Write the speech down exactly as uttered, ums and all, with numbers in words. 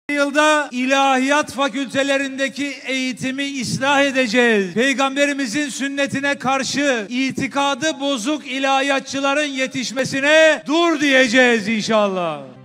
yılda ilahiyat fakültelerindeki eğitimi ıslah edeceğiz. Peygamberimizin sünnetine karşı itikadı bozuk ilahiyatçıların yetişmesine dur diyeceğiz inşallah.